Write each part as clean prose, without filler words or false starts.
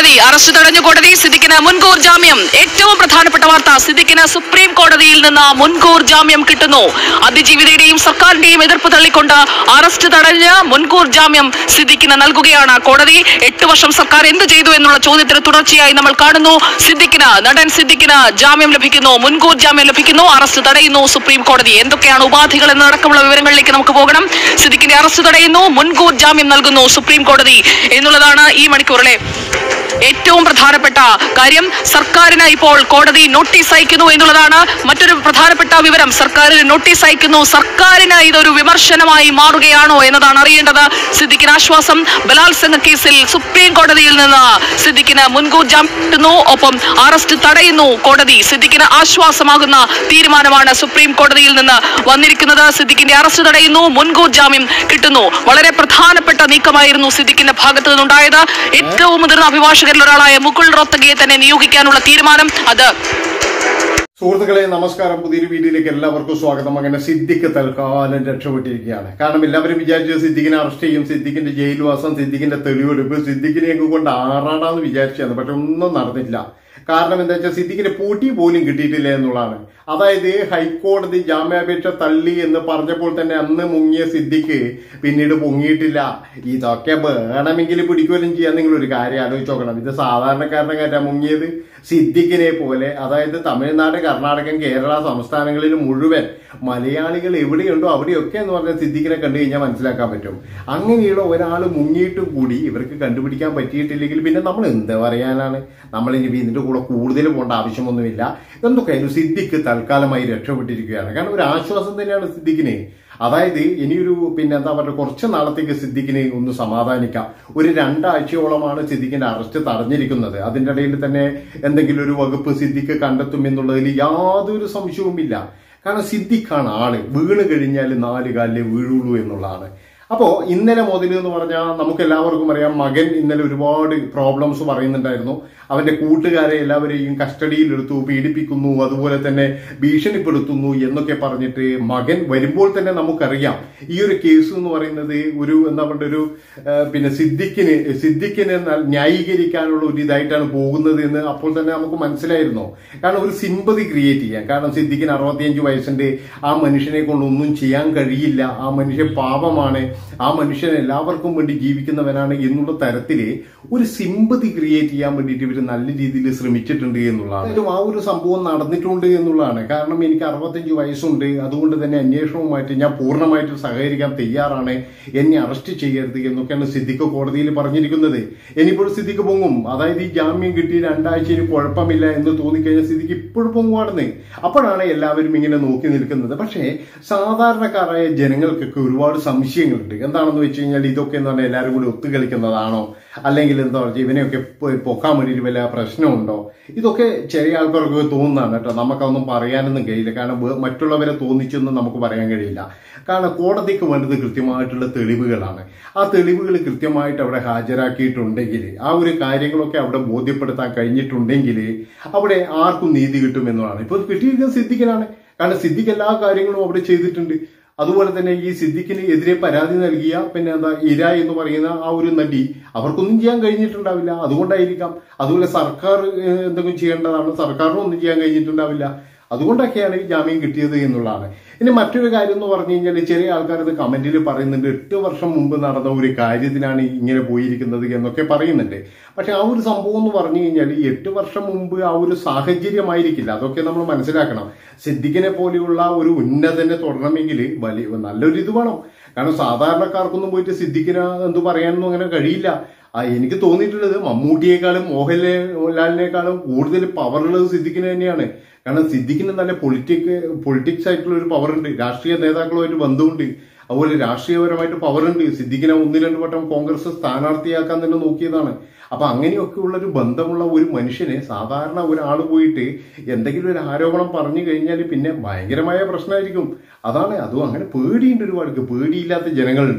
കോടതി അറസ്റ്റ് തടഞ്ഞു. കോടതി സിദ്ദിഖിന് മുൻകൂർ ജാമ്യം. ഏറ്റവും പ്രധാനപ്പെട്ട വാർത്ത, സിദ്ദിഖിന് സുപ്രീം കോടതിയിൽ നിന്ന് മുൻകൂർ ജാമ്യം കിട്ടുന്നു. അതിജീവിതയുടെയും സർക്കാരിന്റെയും എതിർപ്പ് തള്ളിക്കൊണ്ട് അറസ്റ്റ് തടഞ്ഞ് മുൻകൂർ ജാമ്യം സിദ്ദിഖിന് നൽകുകയാണ് കോടതി. 8 വർഷം സർക്കാർ എന്ത് ചെയ്തു എന്നുള്ള ചോദ്യത്തിന് തുടർച്ചയായി നമ്മൾ കാണുന്നു. നടൻ സിദ്ദിഖിന് ജാമ്യം ലഭിക്കുന്നു, മുൻകൂർ ജാമ്യം ലഭിക്കുന്നു, അറസ്റ്റ് തടയുന്നു സുപ്രീം കോടതി. എന്തൊക്കെയാണ് ഉപാധികൾ എന്നടക്കമുള്ള വിവരങ്ങളിലേക്ക് നമുക്ക് പോകണം. സിദ്ദിഖിന്റെ അറസ്റ്റ് തടയുന്നു, മുൻകൂർ ജാമ്യം നൽകുന്നു സുപ്രീം കോടതി എന്നുള്ളതാണ് ഈ മണിക്കൂറിലെ ഏറ്റവും പ്രധാനപ്പെട്ട കാര്യം. സർക്കാരിന് ഇപ്പോൾ കോടതി നോട്ടീസ് അയക്കുന്നു എന്നുള്ളതാണ് മറ്റൊരു പ്രധാനപ്പെട്ട വിവരം. സർക്കാരിന് നോട്ടീസ് അയക്കുന്നു. സർക്കാരിന് ഇതൊരു വിമർശനമായി മാറുകയാണോ എന്നതാണ് അറിയേണ്ടത്. സിദ്ദിഖിന് ആശ്വാസം. ബലാത്സംഗ കേസിൽ സുപ്രീം കോടതിയിൽ നിന്ന് സിദ്ദിഖിന് മുൻകൂർ ജാമ്യം കിട്ടുന്നു, ഒപ്പം അറസ്റ്റ് തടയുന്നു കോടതി. സിദ്ദിഖിന് ആശ്വാസമാകുന്ന തീരുമാനമാണ് സുപ്രീം കോടതിയിൽ നിന്ന് വന്നിരിക്കുന്നത്. സിദ്ദിഖിന്റെ അറസ്റ്റ് തടയുന്നു, മുൻകൂർ ജാമ്യം കിട്ടുന്നു. വളരെ പ്രധാനപ്പെട്ട നീക്കമായിരുന്നു സിദ്ദിഖിന്റെ ഭാഗത്തു നിന്നുണ്ടായത്. ഏറ്റവും മുതിർന്ന അഭിഭാഷകരിൽ ഒരാളായ മുകുൾ റോത്തഗിയെ തന്നെ നിയോഗിക്കാനുള്ള തീരുമാനം അത്. സുഹൃത്തുക്കളെ നമസ്കാരം, പുതിയൊരു വീഡിയോയിലേക്ക് എല്ലാവർക്കും സ്വാഗതം. അങ്ങനെ സിദ്ദിഖ് തൽക്കാലം രക്ഷപ്പെട്ടിരിക്കുകയാണ്. കാരണം എല്ലാവരും വിചാരിച്ചത് സിദ്ദിഖിനെ അറസ്റ്റ് ചെയ്യും, സിദ്ദിഖിന്റെ ജയിൽവാസം, സിദ്ദിഖിന്റെ തെളിവെടുപ്പ്, സിദ്ദിഖിനെ അങ്ങ് കൊണ്ട് ആറാടാന്ന് വിചാരിച്ചത്. പക്ഷെ ഒന്നും നടന്നില്ല. കാരണം എന്താ വെച്ചാൽ സിദ്ദിഖിന് പൂട്ടി പോലും കിട്ടിയിട്ടില്ല എന്നുള്ളതാണ്. അതായത് ഹൈക്കോടതി ജാമ്യാപേക്ഷ തള്ളി എന്ന് പറഞ്ഞപ്പോൾ തന്നെ അന്ന് മുങ്ങിയ സിദ്ദിഖ് പിന്നീട് പൊങ്ങിയിട്ടില്ല. ഇതൊക്കെ വേണമെങ്കിൽ പിടിക്കുകയും ചെയ്യാൻ നിങ്ങളൊരു കാര്യം ആലോചിച്ച് നോക്കണം. ഇത് സാധാരണക്കാരന്റെ കാര്യം മുങ്ങിയത്. സിദ്ദിഖിനെ പോലെ, അതായത് തമിഴ്നാട്, കർണാടകം, കേരള സംസ്ഥാനങ്ങളിൽ മുഴുവൻ മലയാളികൾ എവിടെയുണ്ടോ അവിടെയൊക്കെ എന്ന് പറഞ്ഞാൽ സിദ്ദിഖിനെ കണ്ടു കഴിഞ്ഞാൽ മനസ്സിലാക്കാൻ പറ്റും. അങ്ങനെയുള്ള ഒരാൾ മുങ്ങിയിട്ടും കൂടി ഇവർക്ക് കണ്ടുപിടിക്കാൻ പറ്റിയിട്ടില്ലെങ്കിൽ പിന്നെ നമ്മൾ എന്ത് പറയാനാണ്? നമ്മളിനി ഇതിന്റെ കൂടെ കൂടുതൽ പോകേണ്ട ആവശ്യമൊന്നുമില്ല. എന്തൊക്കെയായാലും സിദ്ദിഖ് തൽക്കാലമായി രക്ഷപ്പെട്ടിരിക്കുകയാണ്. കാരണം ഒരു ആശ്വാസം തന്നെയാണ് സിദ്ദിഖിന്. അതായത് ഇനിയൊരു എന്താ പറയുക, കുറച്ച് നാളത്തേക്ക് സിദ്ദിഖിന് ഒന്ന് സമാധാനിക്കാം. ഒരു 2 ആഴ്ചയോളമാണ് സിദ്ദിഖിന്റെ അറസ്റ്റ് തടഞ്ഞിരിക്കുന്നത്. അതിന്റെ ഇടയിൽ തന്നെ എന്തെങ്കിലും ഒരു വകുപ്പ് സിദ്ദിഖ് കണ്ടെത്തും എന്നുള്ളതിൽ യാതൊരു സംശയവുമില്ല. കാരണം സിദ്ദിഖാണ് ആള്. വീണ് കഴിഞ്ഞാൽ 4 കാലിലേ വീഴുള്ളൂ എന്നുള്ളതാണ്. അപ്പോ ഇന്നലെ മുതൽ എന്ന് പറഞ്ഞാൽ നമുക്ക് എല്ലാവർക്കും അറിയാം, മകൻ ഇന്നലെ ഒരുപാട് പ്രോബ്ലംസ് പറയുന്നുണ്ടായിരുന്നു. അവന്റെ കൂട്ടുകാരെ എല്ലാവരെയും കസ്റ്റഡിയിലെടുത്തു, പീഡിപ്പിക്കുന്നു, അതുപോലെ തന്നെ ഭീഷണിപ്പെടുത്തുന്നു എന്നൊക്കെ പറഞ്ഞിട്ട് മകൻ വരുമ്പോൾ തന്നെ നമുക്കറിയാം ഈ ഒരു കേസ് എന്ന് പറയുന്നത് ഒരു എന്താ പറയുക ഒരു സിദ്ദിഖിനെ ന്യായീകരിക്കാനുള്ള ഒരു ഇതായിട്ടാണ് പോകുന്നത് എന്ന് അപ്പോൾ തന്നെ നമുക്ക് മനസ്സിലായിരുന്നു. കാരണം ഒരു സിമ്പതി ക്രിയേറ്റ് ചെയ്യാൻ. കാരണം സിദ്ദിഖിന് 65 വയസ്സുണ്ട്. ആ മനുഷ്യനെ കൊണ്ടൊന്നും ചെയ്യാൻ കഴിയില്ല. ആ മനുഷ്യൻ പാപമാണ്. ആ മനുഷ്യൻ എല്ലാവർക്കും വേണ്ടി ജീവിക്കുന്നവനാണ് എന്നുള്ള തരത്തില് ഒരു സിമ്പതി ക്രിയേറ്റ് ചെയ്യാൻ വേണ്ടിയിട്ട് ഇവർ നല്ല രീതിയിൽ ശ്രമിച്ചിട്ടുണ്ട് എന്നുള്ളതാണ്. ആ ഒരു സംഭവം നടന്നിട്ടുണ്ട് എന്നുള്ളതാണ്. കാരണം എനിക്ക് 65 വയസ്സുണ്ട്, അതുകൊണ്ട് തന്നെ അന്വേഷണവുമായിട്ട് ഞാൻ പൂർണ്ണമായിട്ട് സഹകരിക്കാൻ തയ്യാറാണ്, എന്നെ അറസ്റ്റ് ചെയ്യരുത് എന്നൊക്കെയാണ് സിദ്ദിഖ് കോടതിയിൽ പറഞ്ഞിരിക്കുന്നത്. ഇനിയിപ്പോൾ സിദ്ദിഖ് പൊങ്ങും. അതായത് ഈ ജാമ്യം കിട്ടി 2 ആഴ്ചയിൽ കുഴപ്പമില്ല എന്ന് തോന്നിക്കഴിഞ്ഞാൽ സിദ്ദിഖ് ഇപ്പോഴും പൊങ്ങുവാണെന്ന്. അപ്പോഴാണ് എല്ലാവരും ഇങ്ങനെ നോക്കി നിൽക്കുന്നത്. പക്ഷേ സാധാരണക്കാരായ ജനങ്ങൾക്കൊക്കെ ഒരുപാട് സംശയങ്ങളുണ്ട്. എന്താണെന്ന് വെച്ച് കഴിഞ്ഞാൽ ഇതൊക്കെ എന്ന് പറഞ്ഞാൽ എല്ലാവരും കൂടി ഒത്തുകളിക്കുന്നതാണോ, അല്ലെങ്കിൽ എന്താ പറയുക ഇവനെയൊക്കെ പൊക്കാൻ വേണ്ടിയിട്ട് വല്ല പ്രശ്നമുണ്ടോ? ഇതൊക്കെ ചെറിയ ആൾക്കാർക്കൊക്കെ തോന്നുന്നതാണ് കേട്ടോ. നമുക്കതൊന്നും പറയാനൊന്നും കഴിയില്ല. കാരണം മറ്റുള്ളവരെ തോന്നിച്ചൊന്നും നമുക്ക് പറയാൻ കഴിയില്ല. കാരണം കോടതിക്ക് വേണ്ടത് കൃത്യമായിട്ടുള്ള തെളിവുകളാണ്. ആ തെളിവുകൾ കൃത്യമായിട്ട് അവിടെ ഹാജരാക്കിയിട്ടുണ്ടെങ്കിൽ, ആ ഒരു കാര്യങ്ങളൊക്കെ അവിടെ ബോധ്യപ്പെടുത്താൻ കഴിഞ്ഞിട്ടുണ്ടെങ്കിൽ അവിടെ ആർക്കും നീതി കിട്ടും എന്നുള്ളതാണ്. ഇപ്പോൾ കിട്ടിയിരിക്കുന്നത് സിദ്ദിഖിനാണ്. കാരണം സിദ്ദിഖ് എല്ലാ കാര്യങ്ങളും അവിടെ ചെയ്തിട്ടുണ്ട്. അതുപോലെ തന്നെ ഈ സിദ്ദിഖിന് എതിരെ പരാതി നൽകിയ ഇര എന്ന് പറയുന്ന ആ ഒരു നടി, അവർക്കൊന്നും ചെയ്യാൻ കഴിഞ്ഞിട്ടുണ്ടാവില്ല. അതുകൊണ്ടായിരിക്കാം. അതുപോലെ സർക്കാർ എന്തെങ്കിലും ചെയ്യേണ്ടതാണ്, സർക്കാരിനും ഒന്നും ചെയ്യാൻ കഴിഞ്ഞിട്ടുണ്ടാവില്ല. അതുകൊണ്ടൊക്കെയാണ് ഈ ജാമ്യം കിട്ടിയത് എന്നുള്ളതാണ്. ഇനി മറ്റൊരു കാര്യം എന്ന് പറഞ്ഞു കഴിഞ്ഞാൽ ചെറിയ ആൾക്കാരത് കമന്റിൽ പറയുന്നുണ്ട്, 8 വർഷം മുമ്പ് നടന്ന ഒരു കാര്യത്തിനാണ് ഇങ്ങനെ പോയിരിക്കുന്നത് എന്നൊക്കെ പറയുന്നുണ്ട്. പക്ഷെ ആ ഒരു സംഭവം എന്ന് പറഞ്ഞു കഴിഞ്ഞാൽ 8 വർഷം മുമ്പ് ആ ഒരു സാഹചര്യമായിരിക്കില്ല. അതൊക്കെ നമ്മൾ മനസ്സിലാക്കണം. സിദ്ദിഖിനെ പോലെയുള്ള ഒരു ഉന്നതനെ തുടരണമെങ്കിൽ നല്ലൊരു ഇത് വേണം. കാരണം സാധാരണക്കാർക്കൊന്നും പോയിട്ട് സിദ്ദിഖിനെ എന്ത് പറയാനൊന്നും അങ്ങനെ കഴിയില്ല. എനിക്ക് തോന്നിയിട്ടുള്ളത് മമ്മൂട്ടിയേക്കാളും മോഹൻലാലിനേക്കാളും കൂടുതൽ പവറുള്ളത് സിദ്ദിഖിന് തന്നെയാണ്. കാരണം സിദ്ദിഖിന് നല്ല പൊളിറ്റിക്സ് ആയിട്ടുള്ള ഒരു പവറുണ്ട്. രാഷ്ട്രീയ നേതാക്കളുമായിട്ട് ബന്ധമുണ്ട്. അതുപോലെ രാഷ്ട്രീയപരമായിട്ട് പവറുണ്ട്. സിദ്ദിഖിനെ 1-2 വട്ടം കോൺഗ്രസ് സ്ഥാനാർത്ഥിയാക്കാൻ തന്നെ നോക്കിയതാണ്. അപ്പൊ അങ്ങനെയൊക്കെ ഉള്ള ഒരു ബന്ധമുള്ള ഒരു മനുഷ്യനെ സാധാരണ ഒരാൾ പോയിട്ട് എന്തെങ്കിലും ഒരു ആരോപണം പറഞ്ഞു കഴിഞ്ഞാൽ പിന്നെ ഭയങ്കരമായ പ്രശ്നമായിരിക്കും. അതും അങ്ങനെ പേടിയുണ്ട്. ഒരുപാട് പേടിയില്ലാത്ത ജനങ്ങളുണ്ടോ?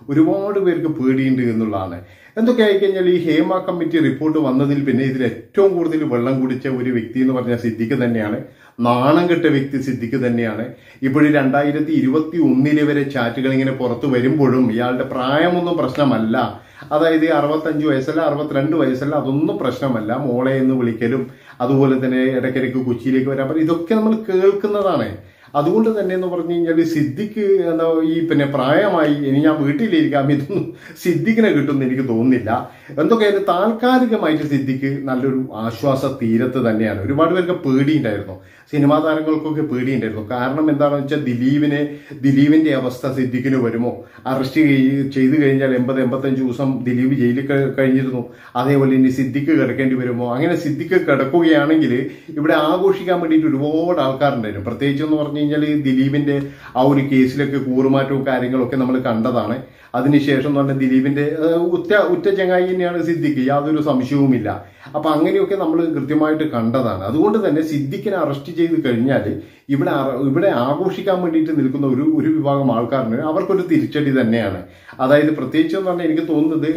ഒരുപാട് പേർക്ക് പേടിയുണ്ട് എന്നുള്ളതാണ്. എന്തൊക്കെ ആയിക്കഴിഞ്ഞാൽ ഈ ഹേമ കമ്മിറ്റി റിപ്പോർട്ട് വന്നതിൽ പിന്നെ ഇതിൽ ഏറ്റവും കൂടുതൽ വെള്ളം കുടിച്ച ഒരു വ്യക്തി എന്ന് പറഞ്ഞാൽ സിദ്ദിഖ് തന്നെയാണ്. നാണം കെട്ട വ്യക്തി സിദ്ദിഖ് തന്നെയാണ്. ഇപ്പോഴും 2021 വരെ ചാറ്റുകൾ ഇങ്ങനെ പുറത്തു വരുമ്പോഴും ഇയാളുടെ പ്രായമൊന്നും പ്രശ്നമല്ല. അതായത് 65 വയസ്സല്ല, 62 വയസ്സല്ല, അതൊന്നും പ്രശ്നമല്ല. മോളെ എന്ന് വിളിക്കലും അതുപോലെ തന്നെ ഇടയ്ക്കിടയ്ക്ക് കൊച്ചിയിലേക്ക് വരാൻ പറയും, ഇതൊക്കെ നമ്മൾ കേൾക്കുന്നതാണ്. അതുകൊണ്ട് തന്നെ എന്ന് പറഞ്ഞു കഴിഞ്ഞാൽ സിദ്ദിഖ് എന്താ ഈ പിന്നെ പ്രായമായി ഇനി ഞാൻ വീട്ടിലിരിക്കാം, ഇതൊന്നും സിദ്ദിഖിനെ കിട്ടുമെന്ന് എനിക്ക് തോന്നുന്നില്ല. എന്തൊക്കെയായാലും താൽക്കാലികമായിട്ട് സിദ്ദിഖ് നല്ലൊരു ആശ്വാസ തീരത്ത് തന്നെയാണ്. ഒരുപാട് പേർക്ക് പേടിയുണ്ടായിരുന്നു, സിനിമാ താരങ്ങൾക്കൊക്കെ പേടിയുണ്ടായിരുന്നു. കാരണം എന്താണെന്ന് വെച്ചാൽ ദിലീപിന്റെ അവസ്ഥ സിദ്ദിഖിന് വരുമോ? അറസ്റ്റ് ചെയ്തു കഴിഞ്ഞാൽ 80-85 ദിവസം ദിലീപ് ജയിലിൽ കഴിഞ്ഞിരുന്നു. അതേപോലെ ഇനി സിദ്ദിഖ് കിടക്കേണ്ടി വരുമോ? അങ്ങനെ സിദ്ദിഖ് കിടക്കുകയാണെങ്കിൽ ഇവിടെ ആഘോഷിക്കാൻ വേണ്ടിയിട്ട് ഒരുപാട് ആൾക്കാരുണ്ടായിരുന്നു. പ്രത്യേകിച്ച് എന്ന് പറഞ്ഞു കഴിഞ്ഞാൽ ദിലീപിന്റെ ആ ഒരു കേസിലൊക്കെ കൂറുമാറ്റവും കാര്യങ്ങളൊക്കെ നമ്മൾ കണ്ടതാണ്. അതിനുശേഷം എന്ന് പറഞ്ഞാൽ ദിലീപിന്റെ ഉറ്റ ചങ്ങായി തന്നെയാണ് സിദ്ദിഖ്, യാതൊരു സംശയവുമില്ല. അപ്പൊ അങ്ങനെയൊക്കെ നമ്മൾ കൃത്യമായിട്ട് കണ്ടതാണ്. അതുകൊണ്ട് തന്നെ സിദ്ദിഖിനെ അറസ്റ്റ് ചെയ്ത് കഴിഞ്ഞാൽ ഇവിടെ ആഘോഷിക്കാൻ വേണ്ടിയിട്ട് നിൽക്കുന്ന ഒരു വിഭാഗം ആൾക്കാരുണ്ട്. അവർക്കൊരു തിരിച്ചടി തന്നെയാണ്. അതായത് പ്രത്യേകിച്ച് എന്ന് പറഞ്ഞാൽ എനിക്ക് തോന്നുന്നത്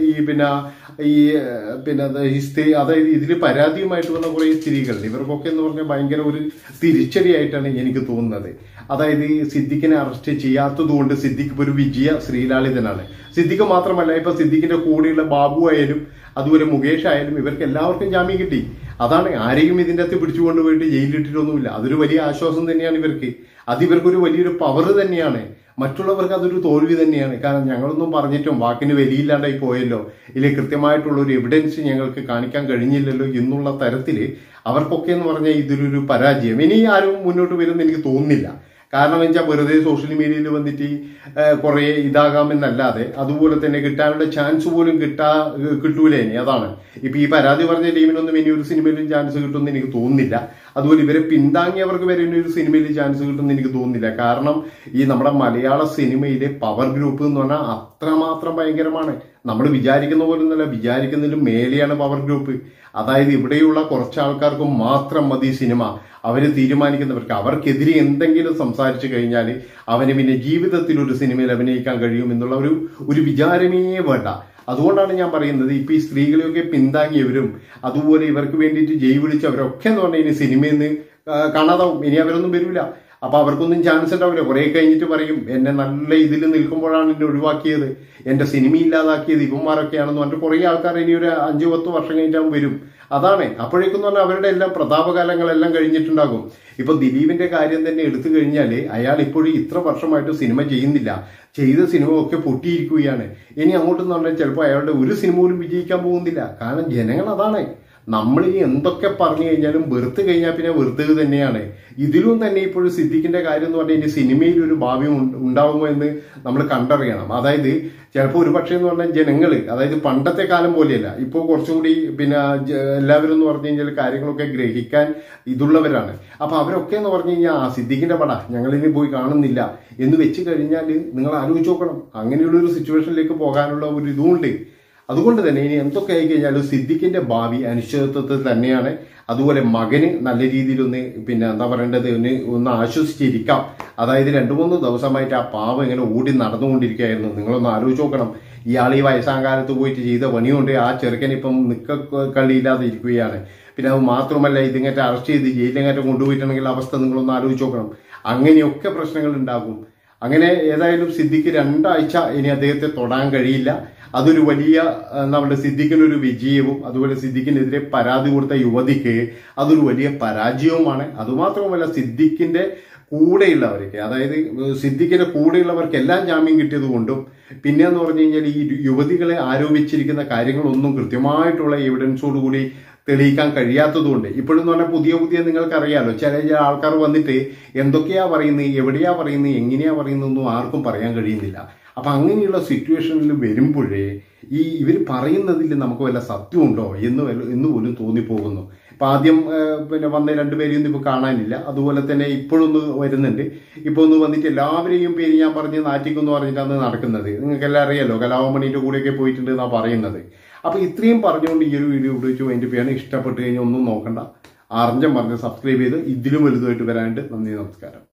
അതായത് ഇതിൽ പരാതിയുമായിട്ട് വന്ന കുറെ സ്ത്രീകൾ, ഇവർക്കൊക്കെ എന്ന് പറഞ്ഞാൽ ഭയങ്കര ഒരു തിരിച്ചടിയായിട്ടാണ് എനിക്ക് തോന്നുന്നത്. അതായത് സിദ്ദിഖിനെ അറസ്റ്റ് ചെയ്യാത്തത് കൊണ്ട് സിദ്ദിഖ് ഒരു വിജയ ശ്രീലാളിതനാണ്. സിദ്ദിഖ് മാത്രമല്ല, ഇപ്പൊ സിദ്ദിഖിന്റെ കൂടെയുള്ള ബാബു ആയാലും അതുപോലെ മുകേഷ് ആയാലും ഇവർക്ക് എല്ലാവർക്കും ജാമ്യം കിട്ടി. അതാണ്, ആരെയും ഇതിന്റെ അകത്ത് പിടിച്ചുകൊണ്ട് പോയിട്ട് ജയിലിലിട്ടിട്ടൊന്നുമില്ല. അതൊരു വലിയ ആശ്വാസം തന്നെയാണ് ഇവർക്ക്. ഇവർക്കൊരു വലിയൊരു പവർ തന്നെയാണ്. മറ്റുള്ളവർക്ക് അതൊരു തോൽവി തന്നെയാണ്. കാരണം ഞങ്ങളൊന്നും പറഞ്ഞിട്ടും വാക്കിന് വിലയില്ലാണ്ടായി പോയല്ലോ, ഇല്ലെ കൃത്യമായിട്ടുള്ള ഒരു എവിഡൻസ് ഞങ്ങൾക്ക് കാണിക്കാൻ കഴിഞ്ഞില്ലല്ലോ എന്നുള്ള തരത്തില് അവർക്കൊക്കെ എന്ന് പറഞ്ഞാൽ ഇതൊരു പരാജയം. ഇനി ആരും മുന്നോട്ട് വരുമെന്ന് എനിക്ക് തോന്നുന്നില്ല. കാരണം വെച്ചാൽ വെറുതെ സോഷ്യൽ മീഡിയയിൽ വന്നിട്ട് കുറെ ഇതാകാമെന്നല്ലാതെ അതുപോലെ തന്നെ കിട്ടാനുള്ള ചാൻസ് പോലും കിട്ടൂലേ ഇനി. അതാണ് ഇപ്പൊ ഈ പരാതി പറഞ്ഞ ടീമിനൊന്നും ഇനി ഒരു സിനിമയിലും ചാൻസ് കിട്ടുമെന്ന് എനിക്ക് തോന്നുന്നില്ല. അതുപോലെ ഇവരെ പിന്താങ്ങിയവർക്ക് വരെ ഇനി ഒരു സിനിമയിൽ ചാൻസ് കിട്ടുമെന്ന് എനിക്ക് തോന്നുന്നില്ല. കാരണം ഈ നമ്മുടെ മലയാള സിനിമയിലെ പവർ ഗ്രൂപ്പ് എന്ന് പറഞ്ഞാൽ അത്രമാത്രം ഭയങ്കരമാണ്. നമ്മൾ വിചാരിക്കുന്ന പോലെ ഒന്നല്ല, വിചാരിക്കുന്നതിലും മേലെയാണ് പവർ ഗ്രൂപ്പ്. അതായത് ഇവിടെയുള്ള കുറച്ച് ആൾക്കാർക്ക് മാത്രം മതി സിനിമ. അവര് തീരുമാനിക്കുന്നവർക്ക്, അവർക്കെതിരെ എന്തെങ്കിലും സംസാരിച്ചു കഴിഞ്ഞാൽ അവന് പിന്നെ ജീവിതത്തിൽ ഒരു സിനിമയിൽ അഭിനയിക്കാൻ കഴിയുമെന്നുള്ള ഒരു വിചാരമേ വേണ്ട. അതുകൊണ്ടാണ് ഞാൻ പറയുന്നത്, ഇപ്പൊ ഈ സ്ത്രീകളെയൊക്കെ പിന്താങ്ങിയവരും അതുപോലെ ഇവർക്ക് വേണ്ടിയിട്ട് ജയ് വിളിച്ചവരൊക്കെ എന്ന് പറഞ്ഞാൽ ഇനി സിനിമയിൽ നിന്ന് കാണാതാവും. ഇനി അവരൊന്നും വരില്ല. അപ്പൊ അവർക്കൊന്നും ചാൻസ് ഉണ്ടാവില്ല. കുറെ കഴിഞ്ഞിട്ട് പറയും, എന്നെ നല്ല ഇതിൽ നിൽക്കുമ്പോഴാണ് എന്നെ ഒഴിവാക്കിയത്, എന്റെ സിനിമ ഇല്ലാതാക്കിയത് ഇവന്മാരൊക്കെയാണെന്ന് പറഞ്ഞിട്ട് കുറെ ആൾക്കാർ ഇനി ഒരു 5-10 വർഷം കഴിഞ്ഞിട്ടാകും വരും. അതാണ്, അപ്പോഴേക്കും പറഞ്ഞാൽ അവരുടെ എല്ലാം പ്രതാപകാലങ്ങളെല്ലാം കഴിഞ്ഞിട്ടുണ്ടാകും. ഇപ്പൊ ദിലീപിന്റെ കാര്യം തന്നെ എടുത്തു കഴിഞ്ഞാല് അയാൾ ഇപ്പോഴും ഇത്ര വർഷമായിട്ട് സിനിമ ചെയ്യുന്നില്ല. ചെയ്ത സിനിമ ഒക്കെ പൊട്ടിയിരിക്കുകയാണ്. ഇനി അങ്ങോട്ടെന്ന് പറഞ്ഞാൽ ചിലപ്പോൾ അയാളുടെ ഒരു സിനിമ പോലും വിജയിക്കാൻ പോകുന്നില്ല. കാരണം ജനങ്ങൾ അതാണ്, നമ്മൾ ഈ എന്തൊക്കെ പറഞ്ഞു കഴിഞ്ഞാലും വെറുത്ത് കഴിഞ്ഞാൽ പിന്നെ വെറുത്തുക തന്നെയാണ്. ഇതിലും തന്നെ ഇപ്പോഴും സിദ്ദിഖിന്റെ കാര്യം എന്ന് പറഞ്ഞാൽ ഇനി സിനിമയിൽ ഒരു ഭാവി ഉണ്ടാവുമോ എന്ന് നമ്മൾ കണ്ടറിയണം. അതായത് ചിലപ്പോൾ ഒരു പക്ഷേ എന്ന് പറഞ്ഞാൽ ജനങ്ങൾ, അതായത് പണ്ടത്തെ കാലം പോലെയല്ല, ഇപ്പോൾ കുറച്ചുകൂടി പിന്നെ എല്ലാവരും എന്ന് പറഞ്ഞു കഴിഞ്ഞാൽ കാര്യങ്ങളൊക്കെ ഗ്രഹിക്കാൻ ഇതുള്ളവരാണ്. അപ്പൊ അവരൊക്കെ എന്ന് പറഞ്ഞു കഴിഞ്ഞാൽ സിദ്ദിഖിന്റെ പട ഞങ്ങളിനി പോയി കാണുന്നില്ല എന്ന് വെച്ച് കഴിഞ്ഞാൽ നിങ്ങൾ ആലോചിച്ച് നോക്കണം, അങ്ങനെയുള്ള ഒരു സിറ്റുവേഷനിലേക്ക് പോകാനുള്ള ഒരു ഇതുമുണ്ട്. അതുകൊണ്ട് തന്നെ ഇനി എന്തൊക്കെ ആയി കഴിഞ്ഞാലും സിദ്ദിഖിന്റെ ഭാവി അനിശ്ചിതത്വത്തിൽ തന്നെയാണ്. അതുപോലെ മകന് നല്ല രീതിയിലൊന്ന് പിന്നെ എന്താ പറയേണ്ടത്, ഒന്ന് ആശ്വസിച്ചിരിക്കാം. അതായത് 2-3 ദിവസമായിട്ട് ആ പാവം ഇങ്ങനെ ഓടി നടന്നുകൊണ്ടിരിക്കുകയായിരുന്നു. നിങ്ങളൊന്ന് ആലോചിച്ച് നോക്കണം, ഇയാൾ ഈ വയസ്സാം കാലത്ത് പോയിട്ട് ചെയ്ത പണികൊണ്ട് ആ ചെറുക്കനിപ്പം കളിയില്ലാതെ ഇരിക്കുകയാണ്. പിന്നെ അത് മാത്രമല്ല, ഇതിങ്ങോട്ട് അറസ്റ്റ് ചെയ്ത് ജയിലിങ്ങോട്ട് കൊണ്ടുപോയിട്ടുണ്ടെങ്കിൽ അവസ്ഥ നിങ്ങളൊന്ന് ആലോചിച്ച് നോക്കണം. അങ്ങനെയൊക്കെ പ്രശ്നങ്ങൾ ഉണ്ടാകും. അങ്ങനെ ഏതായാലും സിദ്ദിഖ് 2 ആഴ്ച ഇനി അദ്ദേഹത്തെ തൊടാൻ കഴിയില്ല. അതൊരു വലിയ നമ്മുടെ സിദ്ദിഖിനൊരു വിജയവും അതുപോലെ സിദ്ദിഖിനെതിരെ പരാതി കൊടുത്ത യുവതിക്ക് അതൊരു വലിയ പരാജയവുമാണ്. അതുമാത്രമല്ല സിദ്ദിഖിന്റെ കൂടെയുള്ളവർക്ക്, അതായത് സിദ്ദിഖിന്റെ കൂടെയുള്ളവർക്ക് എല്ലാം ജാമ്യം കിട്ടിയത് കൊണ്ടും പിന്നെ എന്ന് പറഞ്ഞു കഴിഞ്ഞാൽ ഈ യുവതികളെ ആരോപിച്ചിരിക്കുന്ന കാര്യങ്ങളൊന്നും കൃത്യമായിട്ടുള്ള എവിഡൻസോടുകൂടി തെളിയിക്കാൻ കഴിയാത്തതുകൊണ്ട് ഇപ്പോഴെന്ന് പറഞ്ഞാൽ പുതിയ നിങ്ങൾക്കറിയാലോ, ചില ആൾക്കാർ വന്നിട്ട് എന്തൊക്കെയാ പറയുന്നത്, എവിടെയാ പറയുന്നത്, എങ്ങനെയാ പറയുന്നതെന്നും ആർക്കും പറയാൻ കഴിയുന്നില്ല. അപ്പൊ അങ്ങനെയുള്ള സിറ്റുവേഷനിൽ വരുമ്പോഴേ ഇവർ പറയുന്നതിൽ നമുക്ക് വല്ല സത്യമുണ്ടോ എന്ന് പോലും തോന്നിപ്പോകുന്നു. ഇപ്പൊ ആദ്യം പിന്നെ വന്ന 2 പേരെയൊന്നും ഇപ്പൊ കാണാനില്ല. അതുപോലെ തന്നെ ഇപ്പോഴൊന്ന് വരുന്നുണ്ട്. ഇപ്പൊ ഒന്ന് വന്നിട്ട് എല്ലാവരെയും പേര് ഞാൻ പറഞ്ഞ് നാറ്റിക്കെന്ന് പറഞ്ഞിട്ടാണ് നടക്കുന്നത്. നിങ്ങൾക്കെല്ലാം അറിയാലോ, കലാഭവമണിയുടെ കൂടെയൊക്കെ പോയിട്ടുണ്ട് എന്നാ പറയുന്നത്. അപ്പൊ ഇത്രയും പറഞ്ഞുകൊണ്ട് ഈ ഒരു വീഡിയോ ഉപയോഗിച്ച് അതിന്റെ പേരാണ്. ഇഷ്ടപ്പെട്ട് കഴിഞ്ഞാൽ ഒന്നും നോക്കണ്ട, അറിഞ്ഞം പറഞ്ഞ് സബ്സ്ക്രൈബ് ചെയ്ത് ഇതിലും വലുതായിട്ട് വരാനായിട്ട്. നന്ദി, നമസ്കാരം.